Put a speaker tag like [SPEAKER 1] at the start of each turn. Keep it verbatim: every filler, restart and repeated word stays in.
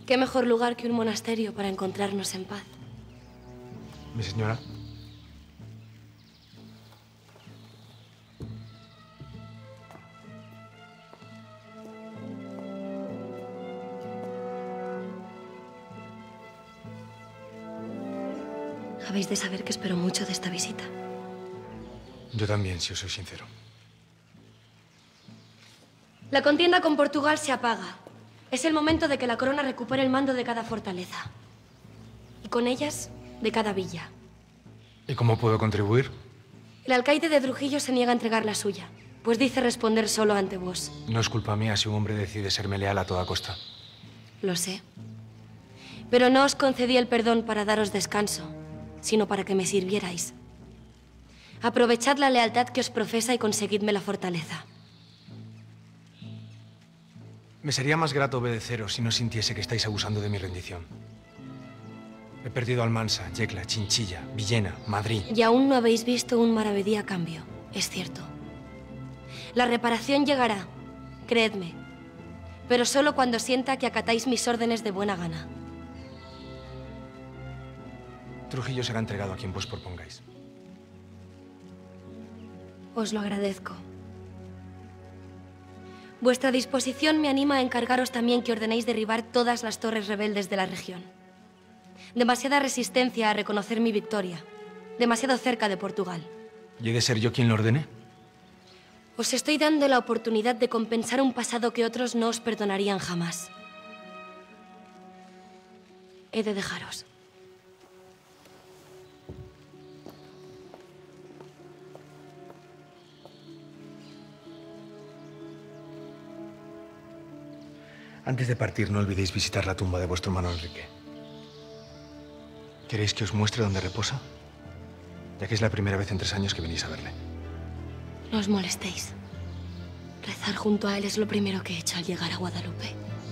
[SPEAKER 1] ¿Qué mejor lugar que un monasterio para encontrarnos en paz?
[SPEAKER 2] Mi señora.
[SPEAKER 1] Habéis de saber que espero mucho de esta visita.
[SPEAKER 2] Yo también, si os soy sincero.
[SPEAKER 1] La contienda con Portugal se apaga. Es el momento de que la corona recupere el mando de cada fortaleza. Y con ellas, de cada villa.
[SPEAKER 2] ¿Y cómo puedo contribuir?
[SPEAKER 1] El alcaide de Trujillo se niega a entregar la suya, pues dice responder solo ante vos.
[SPEAKER 2] No es culpa mía si un hombre decide serme leal a toda costa.
[SPEAKER 1] Lo sé. Pero no os concedí el perdón para daros descanso, sino para que me sirvierais. Aprovechad la lealtad que os profesa y conseguidme la fortaleza.
[SPEAKER 2] Me sería más grato obedeceros si no sintiese que estáis abusando de mi rendición. He perdido Almansa, Yecla, Chinchilla, Villena, Madrid.
[SPEAKER 1] Y aún no habéis visto un maravedí a cambio, es cierto. La reparación llegará, creedme, pero solo cuando sienta que acatáis mis órdenes de buena gana.
[SPEAKER 2] Trujillo será entregado a quien vos propongáis.
[SPEAKER 1] Os lo agradezco. Vuestra disposición me anima a encargaros también que ordenéis derribar todas las torres rebeldes de la región. Demasiada resistencia a reconocer mi victoria. Demasiado cerca de Portugal.
[SPEAKER 2] ¿Y he de ser yo quien lo ordene?
[SPEAKER 1] Os estoy dando la oportunidad de compensar un pasado que otros no os perdonarían jamás. He de dejaros.
[SPEAKER 2] Antes de partir, no olvidéis visitar la tumba de vuestro hermano Enrique. ¿Queréis que os muestre dónde reposa? Ya que es la primera vez en tres años que venís a verle.
[SPEAKER 1] No os molestéis. Rezar junto a él es lo primero que he hecho al llegar a Guadalupe.